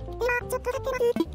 では、ちょっとだけ待つ。